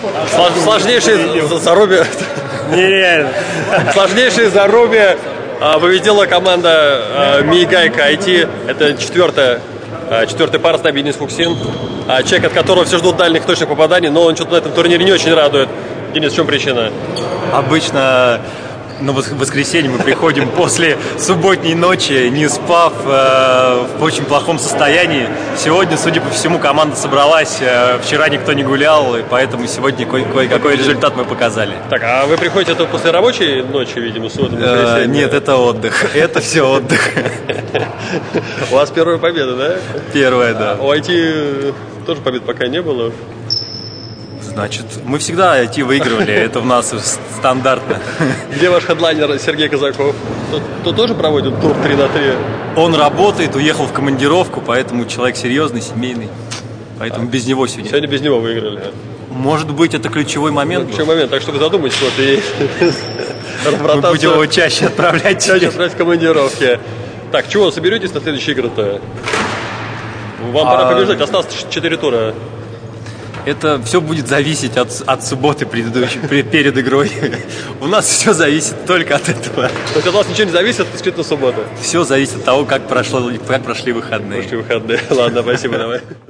Сложнейшее зарубе. Нереально. Сложнейшее зарубе победила команда Мигайка IT. Это четвертая пара с нами Денис Фуксин. Человек, от которого все ждут дальних точных попаданий, но он что-то на этом турнире не очень радует. Денис, в чем причина? Обычно на воскресенье мы приходим после субботней ночи, не спав, в очень плохом состоянии. Сегодня, судя по всему, команда собралась. Вчера никто не гулял, и поэтому сегодня кое-какой результат мы показали. Так, а вы приходите это после рабочей ночи, видимо, субботу, воскресенье? Нет, это отдых. Это все отдых. У вас первая победа, да? Первая, да. У IT тоже побед пока не было. Значит, мы всегда IT выигрывали, это у нас стандартно. Где ваш хедлайнер Сергей Казаков? Тот тоже проводит тур 3 на 3? Он работает, уехал в командировку, поэтому человек серьезный, семейный. Поэтому без него сегодня. Сегодня без него выиграли. Может быть, это ключевой момент. Ключевой момент, так что вы задумайтесь, вот и мы будем его чаще отправлять. Чаще отправлять в командировки. Так, чего, соберетесь на следующие игры-то? Вам пора побежать, осталось 4 тура. Это все будет зависеть от субботы перед игрой. У нас все зависит только от этого. То есть от вас ничего не зависит, исключительно суббота? Все зависит от того, как прошли выходные. Ладно, спасибо, давай.